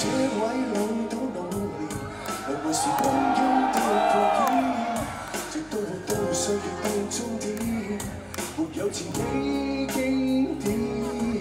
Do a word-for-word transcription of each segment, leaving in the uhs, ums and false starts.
這位老到老年，能會是光陰的破片，直到活到歲月到終點，沒有前幾經典。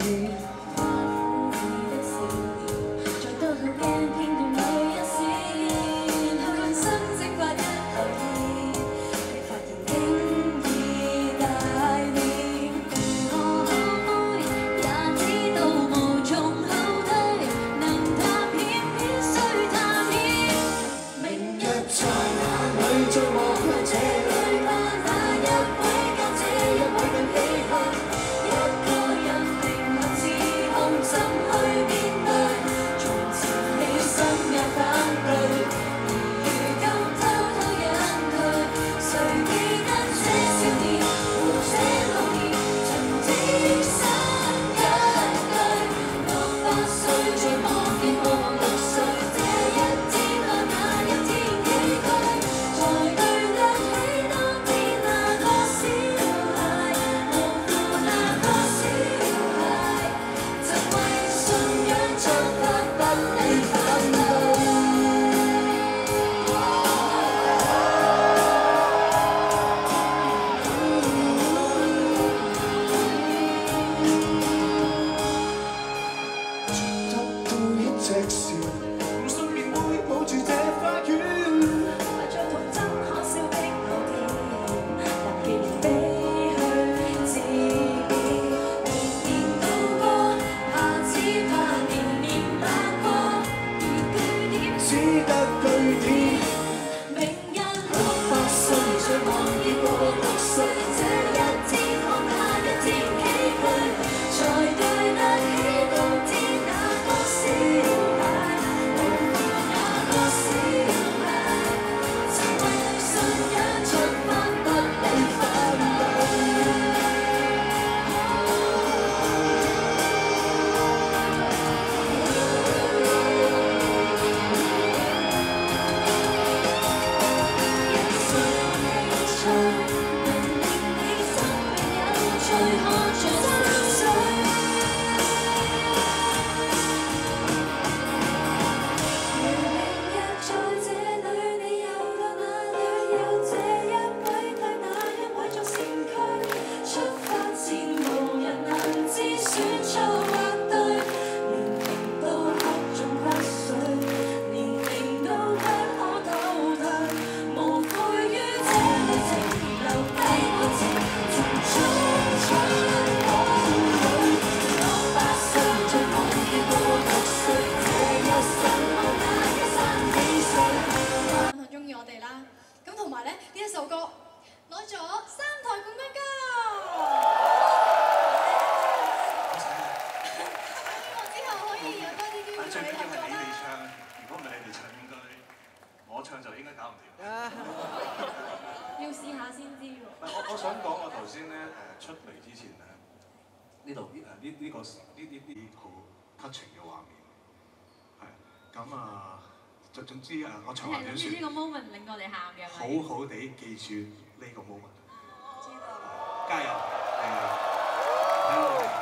呢度誒呢呢個呢呢啲好 touching 嘅畫面，係咁啊，就總之啊，我長話短説。呢個 moment 令我哋喊嘅。好好地記住呢個 moment。知道。加油！係啊，睇我哋。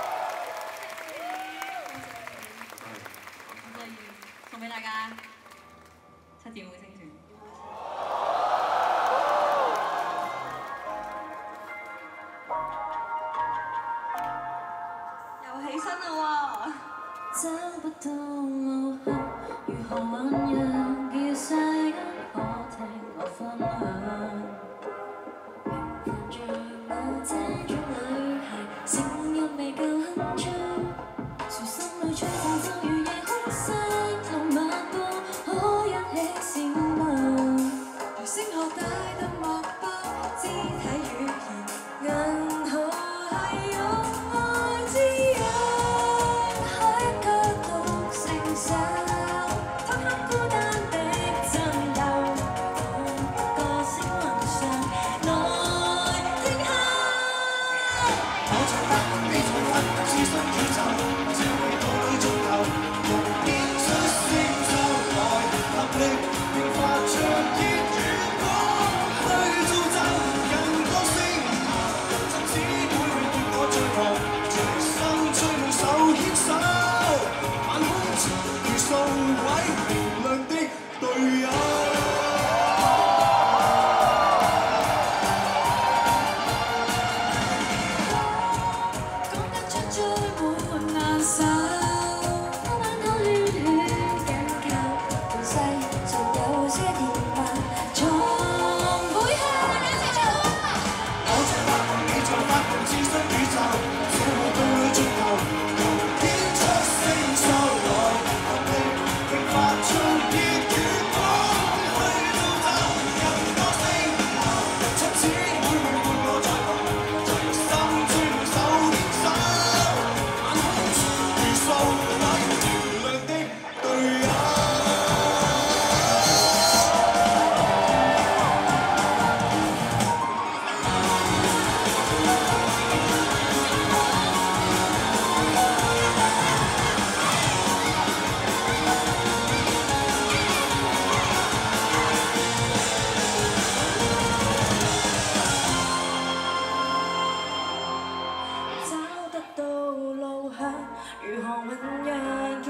咁就要送俾大家七姊妹星團。 找不到路向，如何醖釀？叫聲音可聽我分享。平凡像我這種女孩，聲音未夠鏗鏘，誰心裏璀璨就如夜空色浪漫到可一起閃亮。抬聲學帶得莫包，肢體語言銀河係用愛滋養。 偷偷孤單地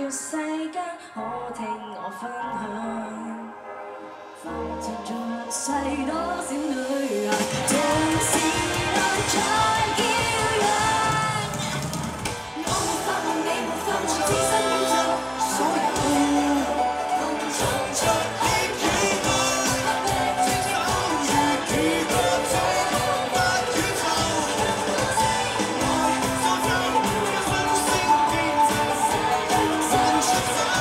世間，可聽我分享。浮沉俗世多少女人，同時來再叫嚷。我沒發夢，你沒發夢，置身宇宙，所有風中出氣幾多，不必追跡風雨幾多種，不宇宙。我所有分星競爭，散出走。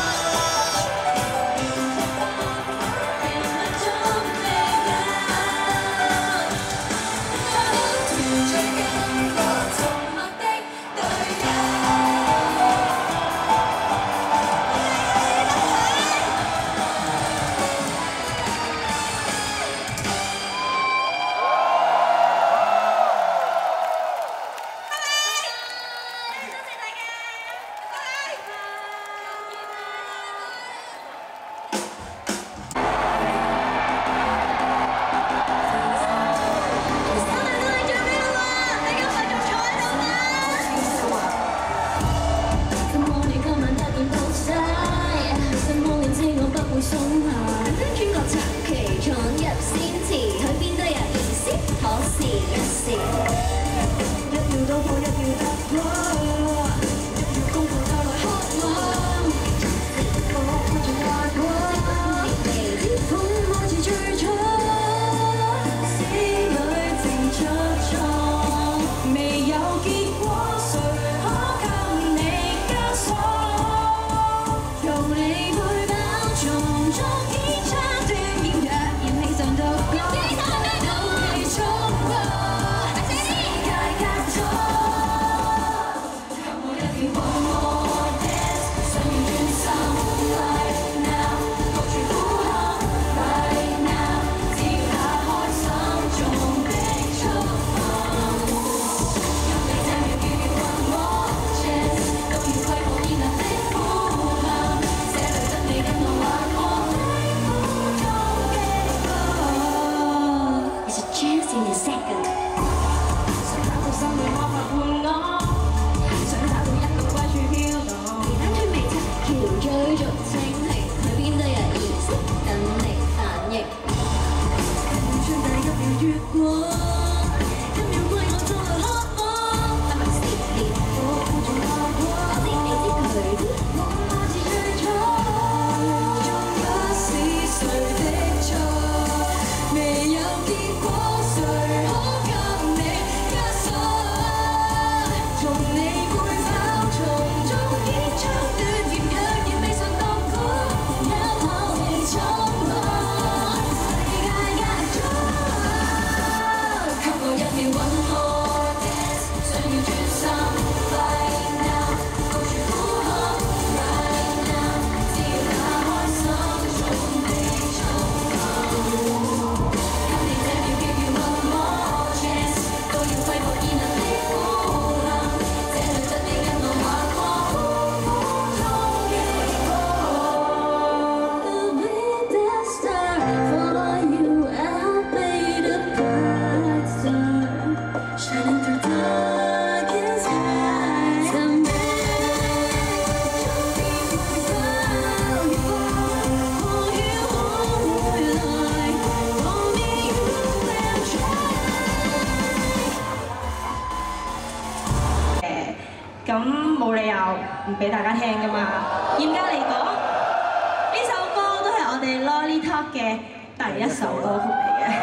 咁冇理由唔俾大家聽㗎嘛。嚴格嚟講，呢首歌都係我哋 Lolly Talk 嘅第一首歌曲嚟嘅。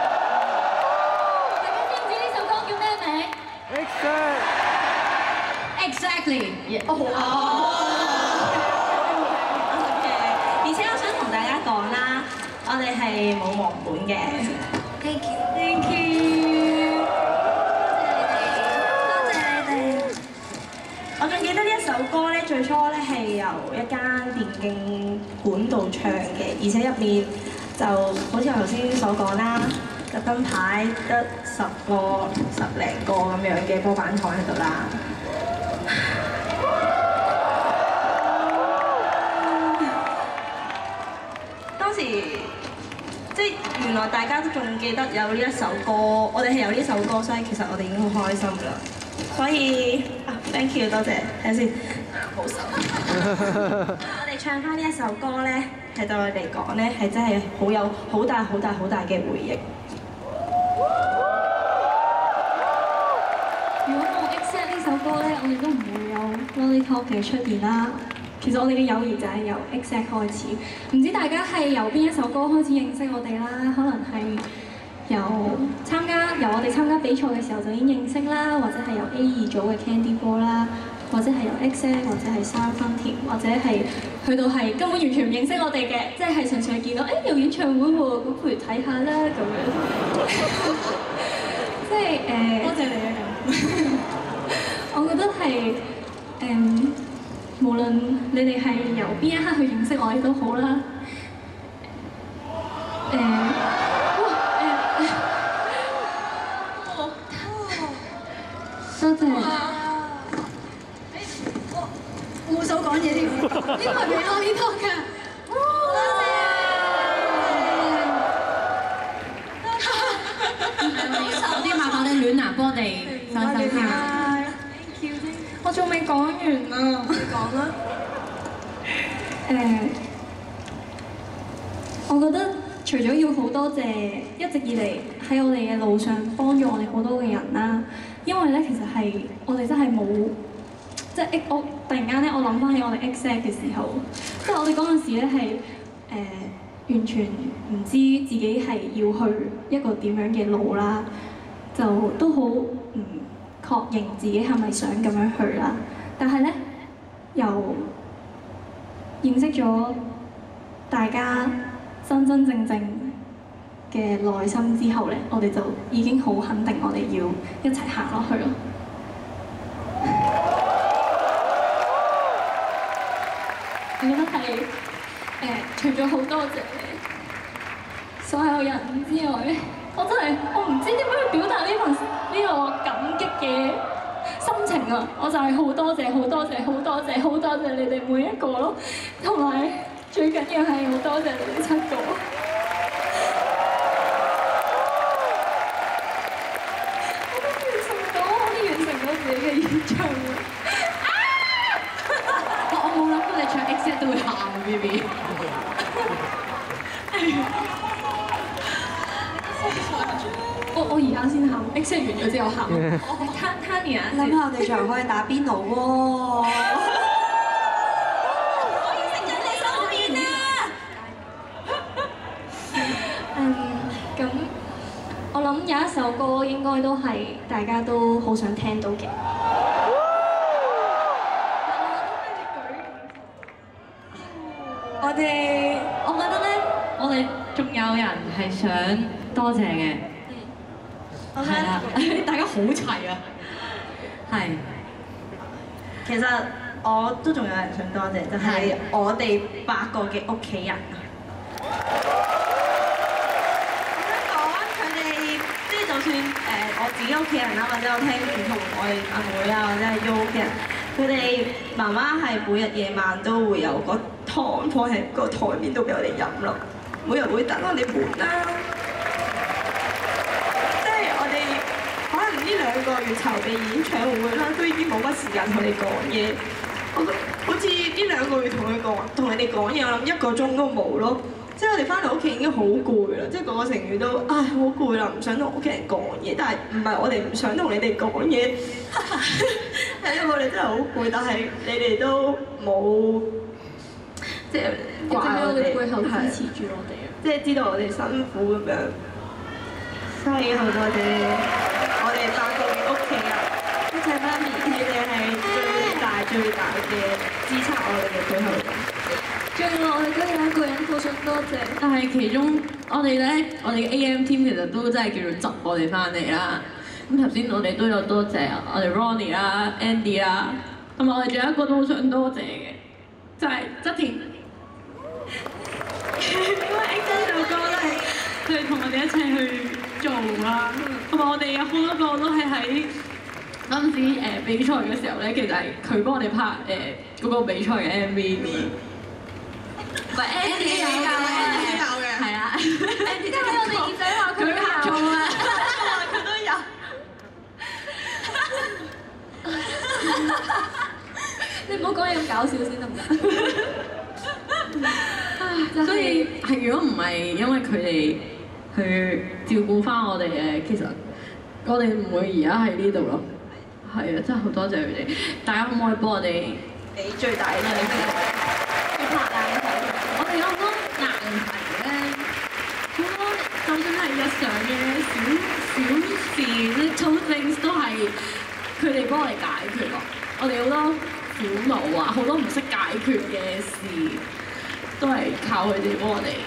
大家知唔知呢首歌叫咩名 ？Exactly。哦。 而且我想同大家講啦，我哋係冇忘本嘅。 Thank you。 Thank you。 多謝你哋。 我仲記得呢一首歌咧，最初咧係由一間電競館度唱嘅，而且入面就好似我頭先所講啦，個燈牌得十個、十零個咁樣嘅波板糖喺度啦。當時即係原來大家都仲記得有呢一首歌，我哋係有呢首歌，所以其實我哋已經好開心啦。所以啊 ，thank you， 多謝，睇下先，冇手。 我哋唱翻呢一首歌咧，係對我嚟講咧，係真係好有好大好大好大嘅回憶。 如果冇 Exact 呢首歌咧，我哋都唔會有 Lolly Talk 嘅出現啦。其實我哋嘅友誼就係由 Exact 開始。唔知大家係由邊一首歌開始認識我哋啦？可能係由參加由我哋參加比賽嘅時候就已經認識啦，或者係由 A 二組嘅 Candy Ball 啦。或者係由 Exact 或者係三分甜，或者係去到係根本完全唔認識我哋嘅，即係純粹係見到誒、欸、有演唱會喎，咁不如睇下啦咁樣。即係誒，呃、多謝你啊咁。我覺得係誒、呃，無論你哋係由邊一刻去認識我哋都好啦。誒、呃，哇誒，多謝。 冇手講嘢添，呢個係俾我呢度㗎。多謝。有啲麻煩你暖男幫我哋手手下。 我仲未講完啊！ 你講啦。 誒，我覺得除咗要好多謝一直以嚟喺我哋嘅路上幫助我哋好多嘅人啦，因為咧其實係我哋真係冇。即係我突然間咧，我諗翻起我哋 Exact 嘅時候，即係我哋嗰陣時咧係誒完全唔知自己係要去一個點樣嘅路啦，就都好唔確認自己係咪想咁樣去啦。但係咧，又認識咗大家真真正正嘅內心之後咧，我哋就已經好肯定我哋要一齊行落去咯。我覺得係誒、呃，除咗好多謝所有人之外，我真係我唔知點樣去表達呢份呢個感激嘅心情啊！我就係好多謝、好多謝、好多謝、好多謝你哋每一個咯，同埋最緊要係好多謝你哋七個。我都完成到，我可以完成到自己嘅演唱會。 我冇諗過你唱 Exact 都會喊啊 ，B B。 我我而家先喊 ，Exact 完咗之後喊。我 Tanya 諗下我哋仲可以打邊爐喎。 我要食緊你手邊啊！ 嗯，咁我諗有一首歌應該都係大家都好想聽到嘅。 我哋，我覺得咧，我哋仲有人係想多謝嘅，嗯，係啦，大家好齊啊，係。 其實我都仲有人想多謝，就係我哋八個嘅屋企人。我想講佢哋，即係就算誒我自己屋企人啦，或者我聽唔同我哋阿妹啊，或者係 U 屋企人，佢哋媽媽係每日夜晚都會有個湯放喺個台面度俾我哋飲咯，每日會等我哋悶啦。即係我哋可能呢兩個月籌備演唱會啦，都已經冇乜時間同你講嘢。我好似呢兩個月同佢講，同你哋講嘢，我諗一個鐘都冇咯。即係我哋翻到屋企已經好攰啦，即係個個成員都唉好攰啦，唔想同屋企人講嘢。但係唔係我哋唔想同你哋講嘢，係因為我哋真係好攰，但係你哋都冇。即係一直喺我哋背後支持住我哋啊！ 即係知道我哋辛苦咁樣，所以好多謝我哋八個嘅屋企人，多謝媽咪，你哋係最大最大嘅支撐我哋嘅最後嘅。 仲有我哋都有一個人好想多謝， 但係其中我哋咧，我哋嘅 A M team 其實都真係叫做執我哋翻嚟啦。咁頭先我哋都有多謝我哋 Ronnie 啦、Andy 啦，同埋我哋仲有一個都好想多謝嘅，就係側田。因為 Exact 首歌都係佢哋同我哋一齊去做啦，同埋我哋有好多個都係喺嗰陣時誒比賽嘅時候咧，其實係佢幫我哋拍誒嗰個比賽嘅 M V。唔係 Andy 有嘅 ，Andy 有嘅，係啊 ，Andy 即係我哋耳仔話佢拍咗啊，佢都有。 你唔好講嘢咁搞笑先得唔得？ 所以係如果唔係因為佢哋去照顧翻我哋嘅，其實我哋唔會而家喺呢度咯。係啊，真係好多謝佢哋。大家可唔可以幫我哋俾最大嘅力去拍硬題？ 我哋有好多硬題咧，好多就算係日常嘅小小事 little things 都係佢哋幫我哋解決咯。我哋好多苦惱啊，好多唔識解決嘅事，都係靠佢哋幫我哋。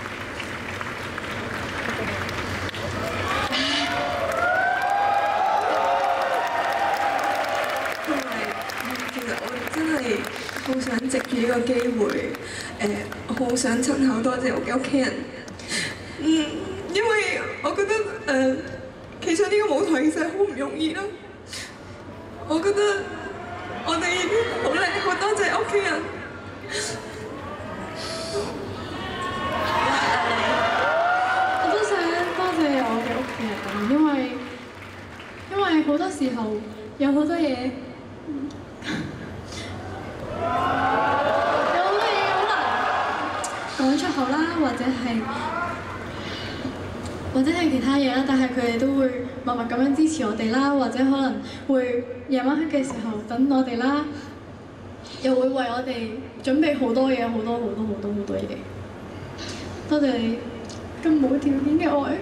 好想藉住呢個機會，誒、呃，好想親口多謝我嘅屋企人。嗯，因為我覺得誒、呃，其實呢個舞台其實好唔容易啦。我覺得我哋已經好叻，好多謝屋企人。 我都想多謝我嘅屋企人，因為因為好多時候有好多嘢。有好多嘢好難講出口啦，或者係或者係其他嘢啦，但係佢哋都會默默咁樣支持我哋啦，或者可能會夜晚黑嘅時候等我哋啦，又會為我哋準備好多嘢，好多好多好多好多嘢。多謝你咁無條件嘅愛。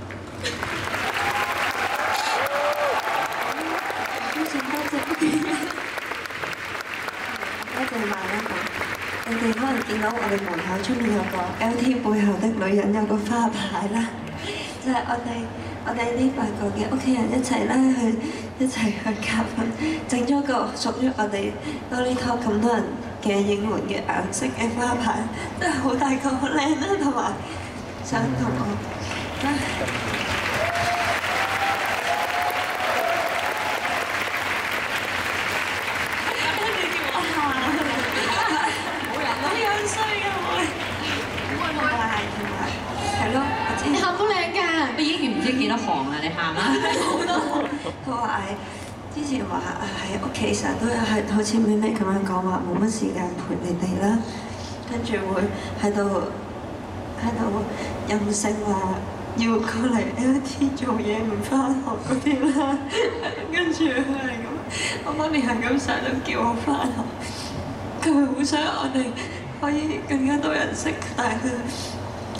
非常多謝屋企人。多謝萬一個，你哋可能見到我哋門口出面有個 L T 背後的女人有個花牌啦，就係、是、我哋我哋呢八個嘅屋企人一齊咧去一齊去夾份，整咗個屬於我哋 Lollipop 咁多人嘅應援嘅顏色嘅花牌，真係好大個好靚啦，同埋想同我。 你喊都靚㗎， 你已經唔知幾多行啦，你喊啦。 佢話誒，之前話喺屋企成日都有係好似妹妹咁樣講話冇乜時間陪你哋啦，跟住會喺度喺度任性話要過嚟 L T 做嘢唔翻學嗰啲啦，跟住佢係咁，我媽咪係咁成日都叫我翻學，佢好想我哋可以更加多人識，但係佢佢。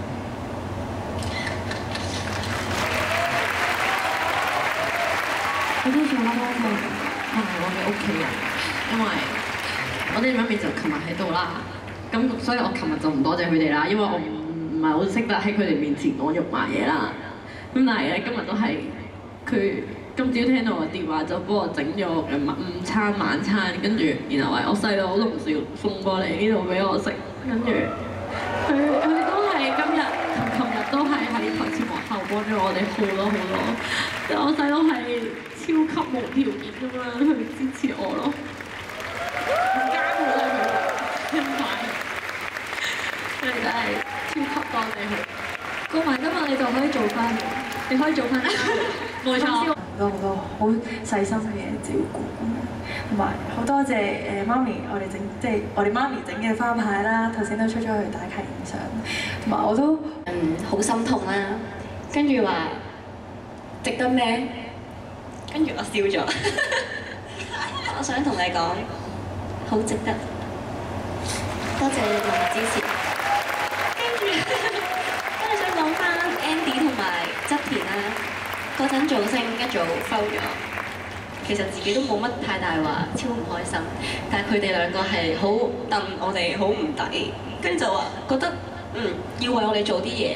我都想多謝係我嘅屋企人，因為我哋媽咪就琴日喺度啦，咁所以我琴日就唔多謝佢哋啦，因為我唔唔係好識得喺佢哋面前講肉麻嘢啦。咁但係咧，今日都係佢今朝聽到我電話就幫我整咗誒午餐晚餐，跟住然後話我細佬龍少送過嚟呢度俾我食，跟住佢佢都係今日同琴日都係喺台前幕後幫咗我哋好多好多，我細佬係超級無條件咁樣去支持我咯，加好多佢聽快，佢哋真係超級多謝佢。 過埋今日你就可以做翻，你可以做翻。冇錯。 好多好多好細心嘅照顧，同埋好多謝誒媽咪，我哋整即係我哋媽咪整嘅花牌啦，頭先都出咗去打卡影相，同埋我都嗯好心痛啦，跟住話值得咩？跟住我笑咗，我想同你講，好值得，多謝你哋嘅支持。跟住，跟住想講翻 Andy 同埋側田啦，嗰陣造星一早 fail 咗，其實自己都冇乜太大話，超唔開心。但係佢哋兩個係好戥我哋好唔抵，跟住就話覺得嗯要為我哋做啲嘢。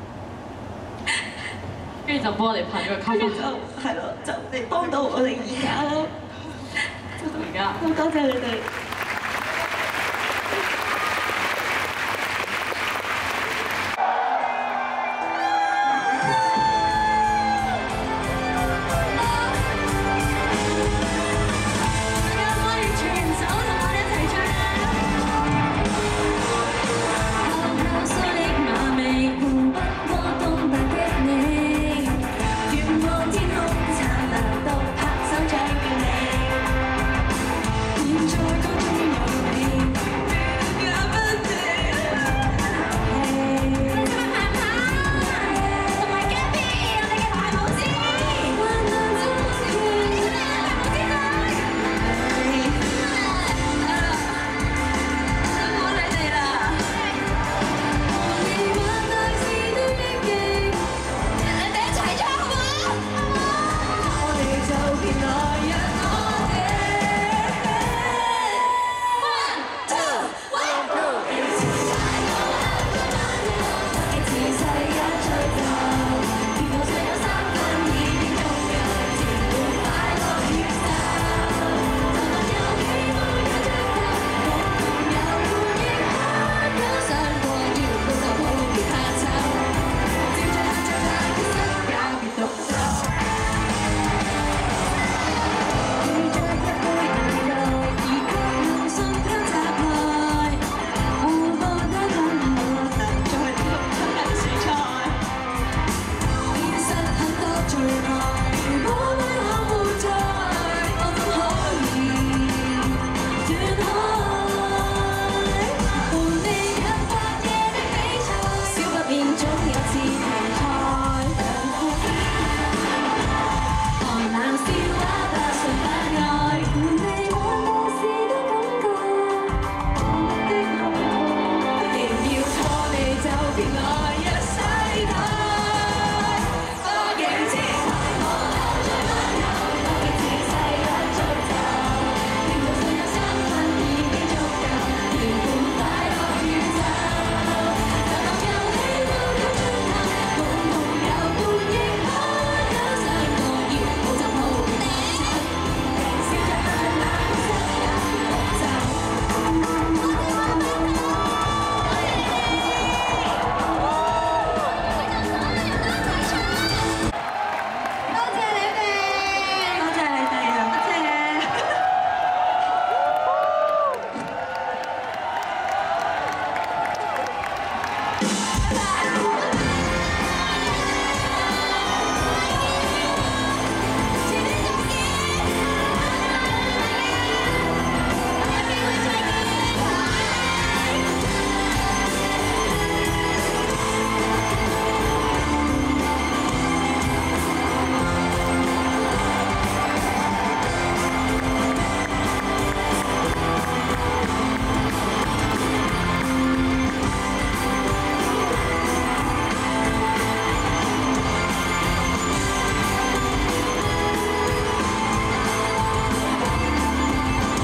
跟住就幫我哋拍咗個卡通， 就係咯，就你幫到我哋而家咯， 而家好多謝你哋。